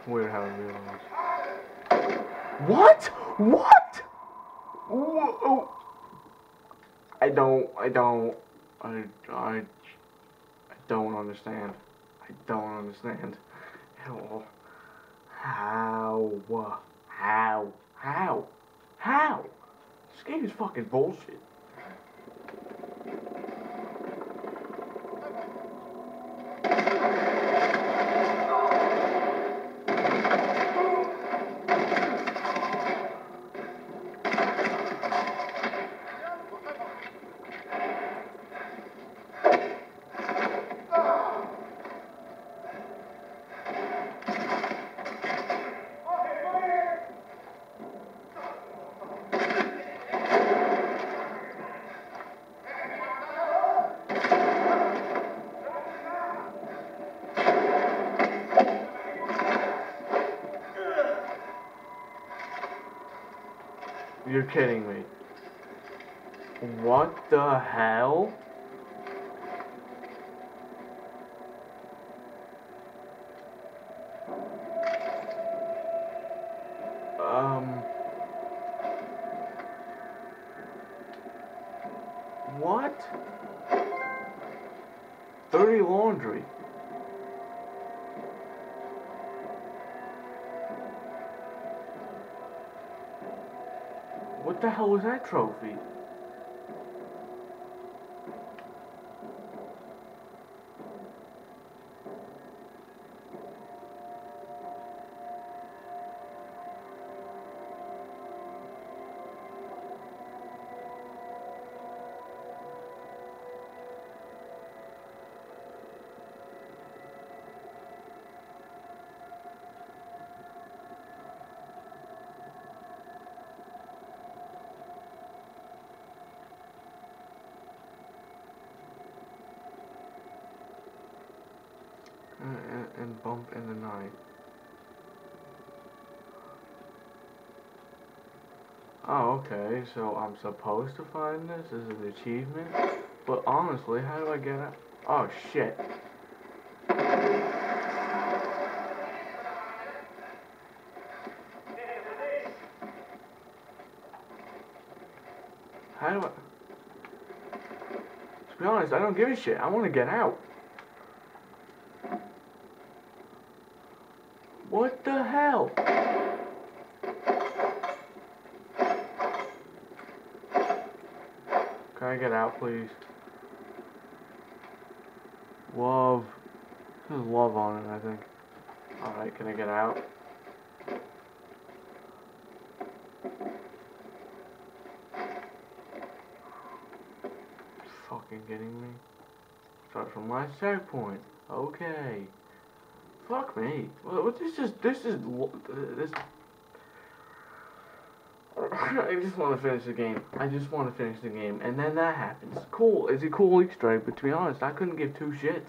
Weird how it realized. What? What? Whoa. I don't understand. I don't understand. How? How? How? How? This game is fucking bullshit. You're kidding me. What the hell? What? Dirty laundry. What the hell was that trophy? And bump in the night. Oh, okay, so I'm supposed to find this as an achievement? But honestly, how do I get out? Oh, shit. How do I... To be honest, I don't give a shit. I want to get out. What the hell? Can I get out, please? Love. There's love on it, I think. Alright, can I get out? Fucking kidding me? Start from last checkpoint. Okay. Fuck me. What this is I just want to finish the game. I just want to finish the game, and then that happens. Cool. It's a cool Easter egg, but to be honest, I couldn't give two shits.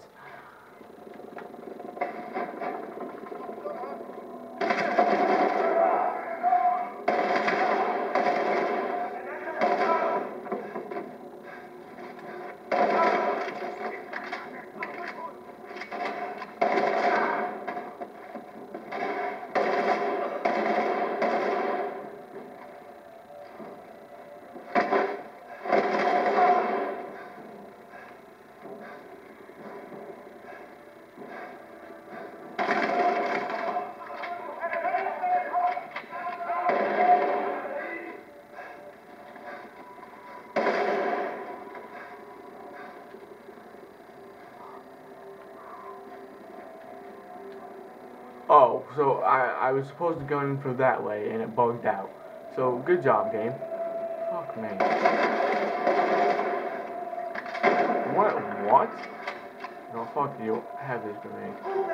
Oh, so I was supposed to go in for that way, and it bugged out. So, good job, game. Fuck me. What? No, fuck you. Have this grenade.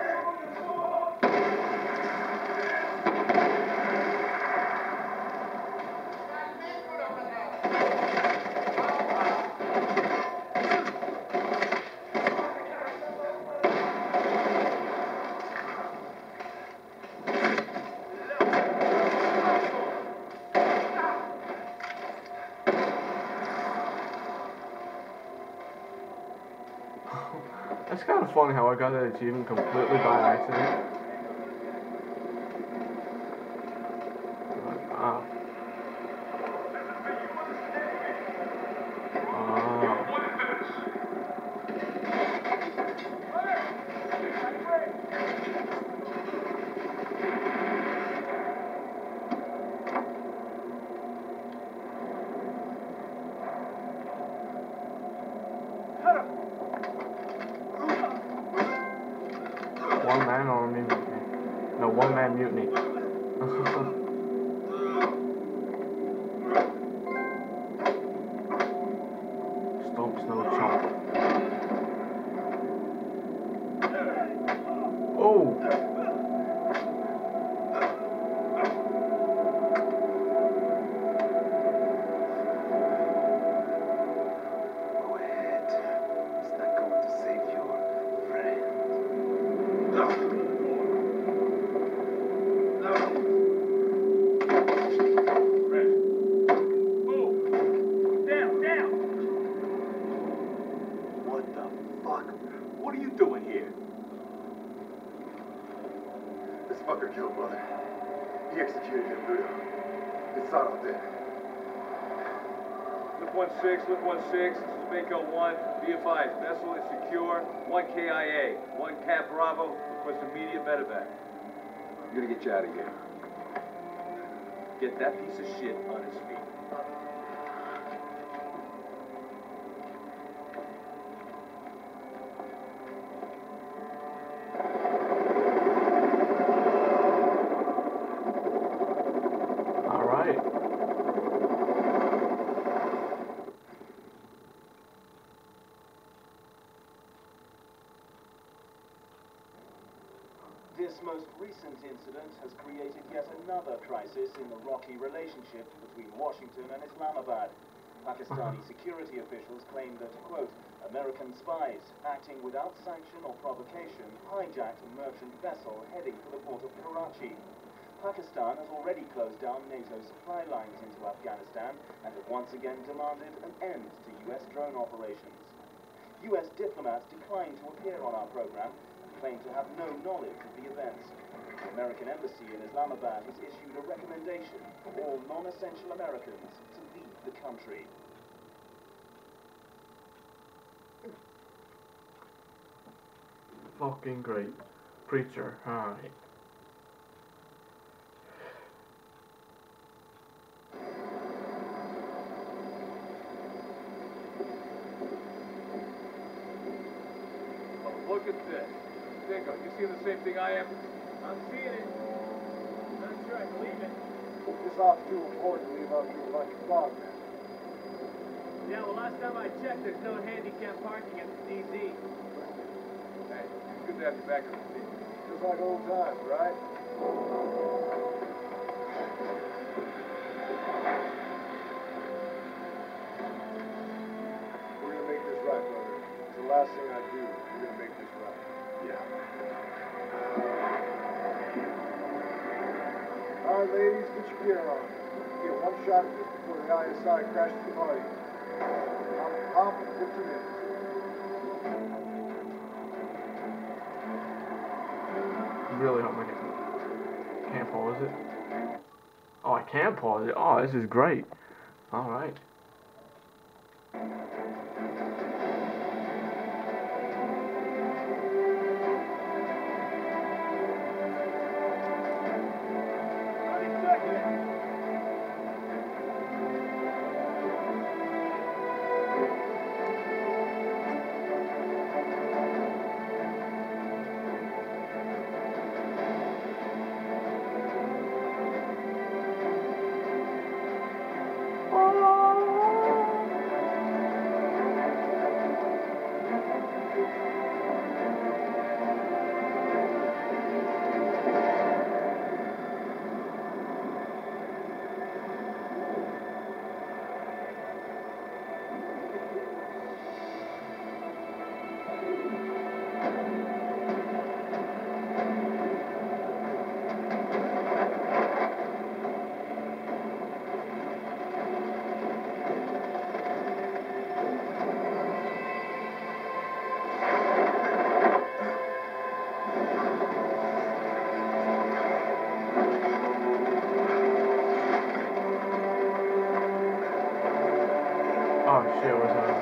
It's kind of funny how I got that achievement completely by accident. a one-man mutiny. Stomp snow chomp. Oh! What are you doing here? This fucker killed Mother. He executed him, Bruto. It's not out there. Lift 16, this is Mako 1. Be advised, vessel is secure. 1 KIA. 1 Cap Bravo. Request immediate medevac. I'm gonna get you out of here. Get that piece of shit on his feet. This most recent incident has created yet another crisis in the rocky relationship between Washington and Islamabad. Pakistani security officials claim that, quote, American spies acting without sanction or provocation hijacked a merchant vessel heading for the port of Karachi. Pakistan has already closed down NATO supply lines into Afghanistan and have once again demanded an end to U.S. drone operations. U.S. diplomats declined to appear on our program and claim to have no knowledge of the events. The American Embassy in Islamabad has issued a recommendation for all non-essential Americans to leave the country. Fucking great. Preacher, alright. Look at this. Dingo, you seeing the same thing I am? I'm seeing it. I'm not sure I believe it. This off's too important to leave out to a bunch of fog. Yeah, well, last time I checked, there's no handicap parking at the DZ. Hey, it's good to have you back on the team. Just like old times, right? We're gonna make this right, brother. It's the last thing I do. We're gonna make this right. Yeah. All right, ladies, get your gear on. Get one shot at this before the ISI crashes the party. Hop in 15 minutes. Really hope I can't pause it. Oh, I can pause it. Oh, this is great. Alright. Oh shit, what's that?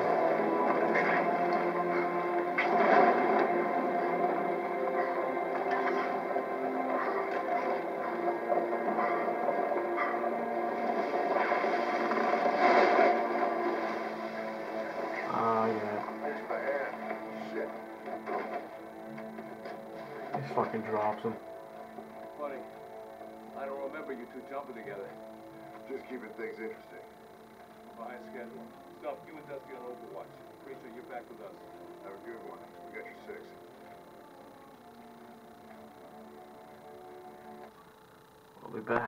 Yeah. Thanks for the hand. Shit. He fucking drops him. Well, funny. I don't remember you two jumping together. Just keeping things interesting. Behind schedule. Stuff, you and Dusty on Overwatch. Pretty sure you're back with us. Have a good one. We got your 6. We'll be back.